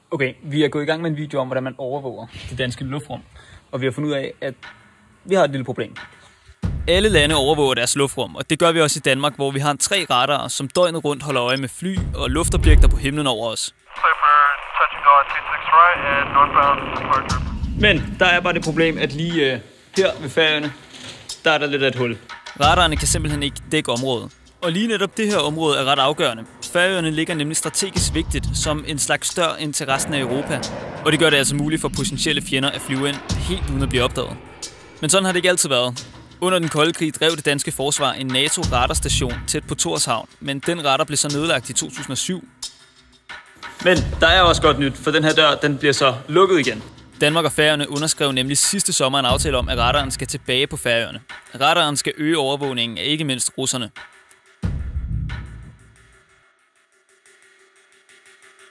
Okay, vi er gået i gang med en video om, hvordan man overvåger det danske luftrum. Og vi har fundet ud af, at vi har et lille problem. Alle lande overvåger deres luftrum, og det gør vi også i Danmark, hvor vi har 3 radarer, som døgnet rundt holder øje med fly og luftobjekter på himlen over os. Men der er bare det problem, at lige her ved Færøerne, der er der lidt af et hul. Radarerne kan simpelthen ikke dække området. Og lige netop det her område er ret afgørende. Færøerne ligger nemlig strategisk vigtigt som en slags dør ind til resten af Europa. Og det gør det altså muligt for potentielle fjender at flyve ind helt uden at blive opdaget. Men sådan har det ikke altid været. Under den kolde krig drev det danske forsvar en NATO-radarstation tæt på Tórshavn, men den radar blev så nedlagt i 2007. Men der er også godt nyt, for den her dør, den bliver så lukket igen. Danmark og Færøerne underskrev nemlig sidste sommer en aftale om, at radaren skal tilbage på Færøerne. Radaren skal øge overvågningen af ikke mindst russerne.